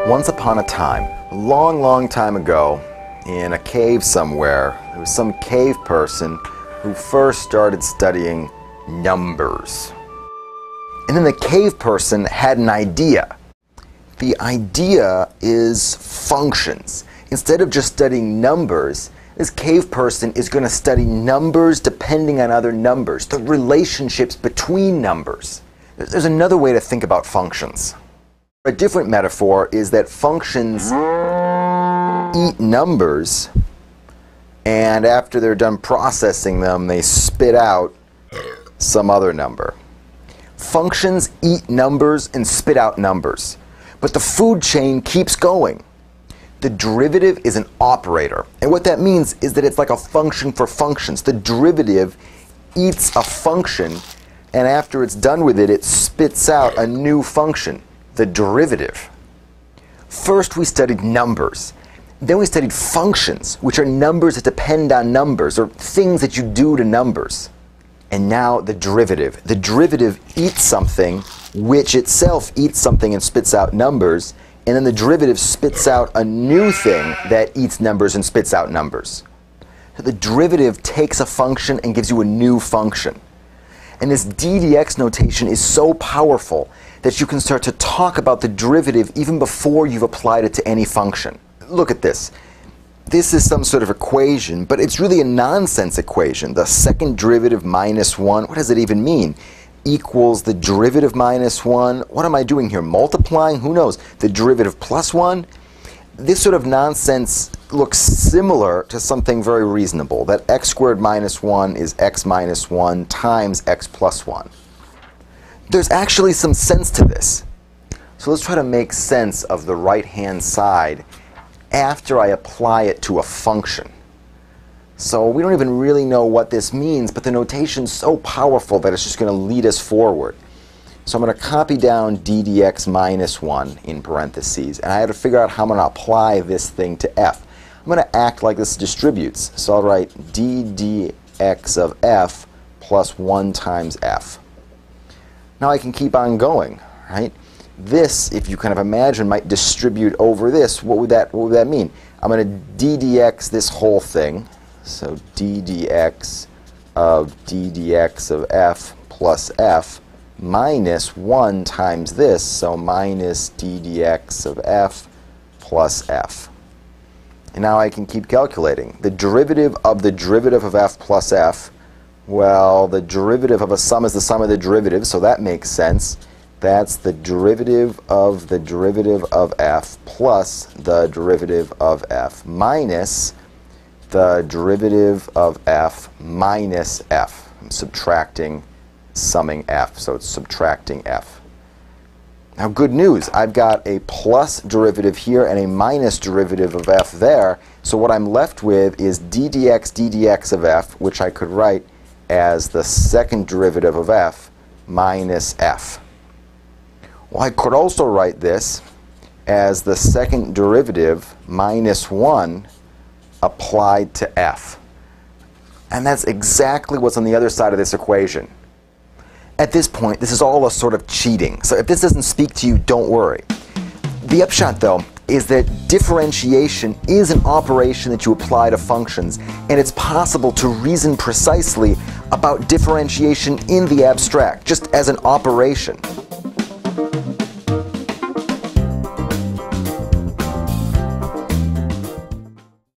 Once upon a time, a long time ago, in a cave somewhere, there was some cave person who first started studying numbers. And then the cave person had an idea. The idea is functions. Instead of just studying numbers, this cave person is going to study numbers depending on other numbers, the relationships between numbers. There's another way to think about functions. A different metaphor is that functions eat numbers, and after they're done processing them, they spit out some other number. Functions eat numbers and spit out numbers, but the food chain keeps going. The derivative is an operator, and what that means is that it's like a function for functions. The derivative eats a function, and after it's done with it, it spits out a new function. The derivative. First we studied numbers. Then we studied functions, which are numbers that depend on numbers, or things that you do to numbers. And now the derivative. The derivative eats something, which itself eats something and spits out numbers, and then the derivative spits out a new thing that eats numbers and spits out numbers. So the derivative takes a function and gives you a new function. And this ddx notation is so powerful that you can start to talk about the derivative even before you've applied it to any function. Look at this. This is some sort of equation, but it's really a nonsense equation. The second derivative minus 1, what does it even mean? Equals the derivative minus 1. What am I doing here? Multiplying? Who knows? The derivative plus 1? This sort of nonsense looks similar to something very reasonable, that x squared minus 1 is x minus 1 times x plus 1. There's actually some sense to this. So let's try to make sense of the right-hand side after I apply it to a function. So we don't even really know what this means, but the notation's so powerful that it's just going to lead us forward. So I'm going to copy down ddx minus 1 in parentheses, and I have to figure out how I'm going to apply this thing to f. I'm going to act like this distributes. So I'll write ddx of f plus 1 times f. Now I can keep on going, right? This, if you kind of imagine, might distribute over this. What would that mean? I'm going to ddx this whole thing. So ddx of f plus f minus 1 times this. So minus ddx of f plus f. And now I can keep calculating. The derivative of f plus f, well, the derivative of a sum is the sum of the derivatives, so that makes sense. That's the derivative of f plus the derivative of f minus the derivative of f minus f. I'm subtracting, summing f, so it's subtracting f. Now good news, I've got a plus derivative here and a minus derivative of f there, so what I'm left with is ddx of f, which I could write as the second derivative of f minus f. Well, I could also write this as the second derivative minus 1 applied to f. And that's exactly what's on the other side of this equation. At this point, this is all a sort of cheating. So if this doesn't speak to you, don't worry. The upshot, though, is that differentiation is an operation that you apply to functions, and it's possible to reason precisely about differentiation in the abstract, just as an operation.